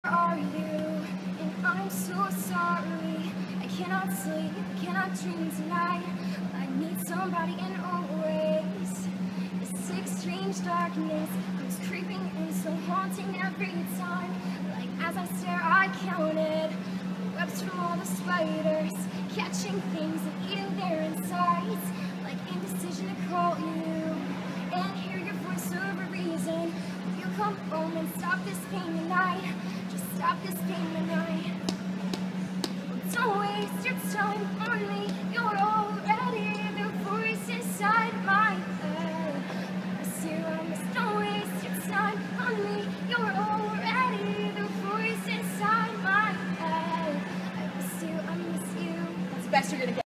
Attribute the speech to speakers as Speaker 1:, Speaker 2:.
Speaker 1: are you? And I'm so sorry. I cannot sleep, cannot dream tonight. I need somebody in always. This sick, strange darkness comes creeping in, so haunting every time. Like as I stare, I counted webs from all the spiders, catching things and eating their insides. Like indecision to call you and hear your voice over reason. Will you come home and stop this pain tonight? Just stop this pain tonight. Don't waste your time on me. You're already the voice inside my head. I miss you, I miss. Don't waste your time on me. You're already the voice inside my head. I miss you, I miss you. That's the best you're gonna get.